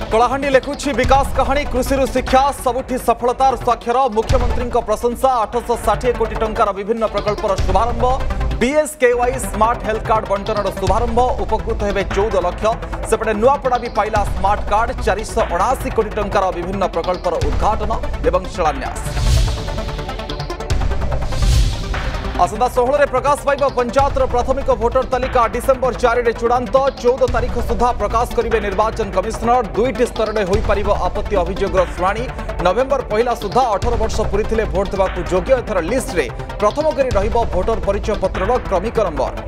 कलाहांडी लिखुछि विकास कहानी कृषि शिक्षा सबुठी सफलतार स्वाक्षर मुख्यमंत्री प्रशंसा 860 कोटी टंकार विभिन्न प्रकल्पर शुभारंभ बीएसकेवाई स्मार्ट हेल्थ कार्ड बंटन शुभारंभ उपकृत हेबे 14 लाख सेपटे नुआपड़ा भी पाइला स्मार्ट कार्ड 479 कोटी टंकार विभिन्न प्रकल्पर उद्घाटन एवं शिलान्यास। आसंता 16 प्रकाश पाइब पंचायतर प्राथमिक भोटर तालिका डिसेम्बर 4 रे चूड़ांत 14 तारीख सुधा प्रकाश करिवे निर्वाचन कमिशनर दुईटी स्तर में होई परिबो आपत्ति अभियोगर शुणाणी नवेम्बर 1 सुधा 18 वर्ष पूरी भोट देवाक योग्य एथर लिस्ट रे प्रथम करी रहिबो भोटर परिचय पत्रर क्रमिक नंबर।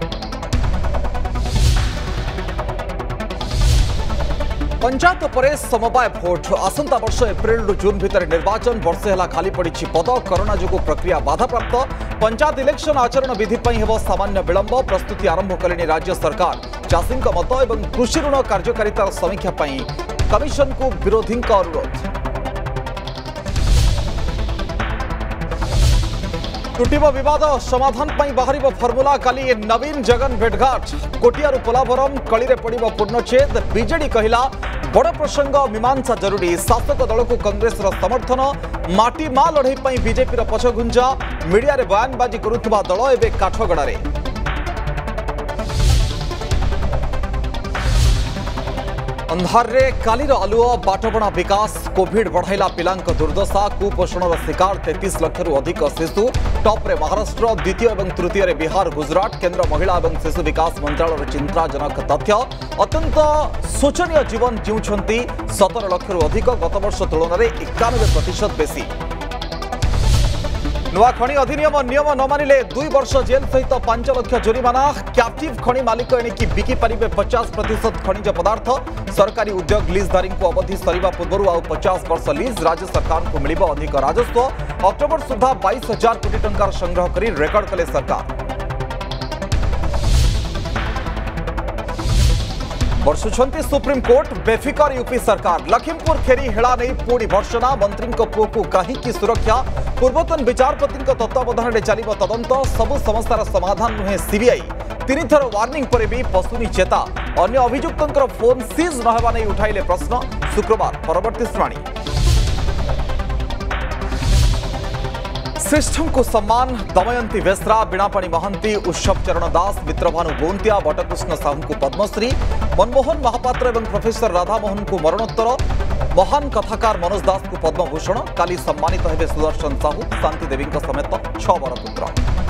पंचायत पर समवाय भोट आसंता वर्ष एप्रिल रु जून भितर निर्वाचन वर्षे हेला खाली पड़ी पद कोरोना जो प्रक्रिया बाधाप्राप्त पंचायत इलेक्शन आचरण विधि हेब सामान्य विलंब प्रस्तुति आरंभ कले राज्य सरकार चाषी मत और कृषि ऋण कार्यकारितार समीक्षा कमिशन को विरोधी अनुरोध। टुटिब विवाद समाधान बाहर फर्मुला काली नवीन जगन भेटघाट कोटियारू पोलाभरम कलिरे पड़िब पूर्णछेद बीजेडी कहला बड़ प्रसंग मीमांसा जरूरी शासक दल को कांग्रेस समर्थन माटी मा लड़ई बीजेपी पछघुंजा मीडिया रे बयानबाजी करुवा दल एवं काठगड़े। अंधार रे कालीर आलुओ बाटबणा विकास कोविड बढ़ाइला पिलांक दुर्दशा कुपोषण शिकार 33 लाख अधिक शिशु टॉप रे महाराष्ट्र द्वितीय और तृतीय रे बिहार गुजरात केंद्र महिला और शिशु विकास मंत्रालय चिंताजनक तथ्य अत्यंत शोचनीय जीवन जीउछंती 17 लाख अधिक गत वर्ष तुलन में 91% बेसी। नुआ खनि अधिनियम नियम न मानिले 2 वर्ष जेल सहित 5 लाख जुर्माना कैप्टिव खनि मालिक एणिकी बिकी पारिबे 50% खनिज पदार्थ सरकारी उद्योग लीजधारी को अवधि सरिबा पूर्व आउ 50 वर्ष लीज राज्य सरकार को मिलिबो अधिक राजस्व अक्टोबर सुधा 22,000 कोटी टंकार संग्रह करी रेकर्ड कले सरकार। वर्षुछंती सुप्रीम कोर्ट बेफिकर यूपी सरकार लखीमपुर खेरी हेला नहीं पुणी भर्सना मंत्री पुओ को कहीं सुरक्षा पूर्वतन विचारपति तत्वावधान में चलिब तदंत सबु समस्यार समाधान नुहे सीबीआई 3 थर वार्निंग पर भी पशुनी चेता अन्य अभियुक्तों फोन सीज नहेबा नहीं उठाइले प्रश्न शुक्रवार परवर्ती शुणाणी। श्रेष्ठ को सम्मान दमयंती बेसरा बीणापाणी महांती उत्सव चरण दास मित्रभानु गौंतिया बटकृष्ण साहू को पद्मश्री मनमोहन महापात्र और प्रोफेसर राधामोहन को मरणोत्तर महान कथाकार मनोज दास को पद्मभूषण काली सम्मानित हेबे सुदर्शन साहू शांति देवी समेत 6 बर पुत्र।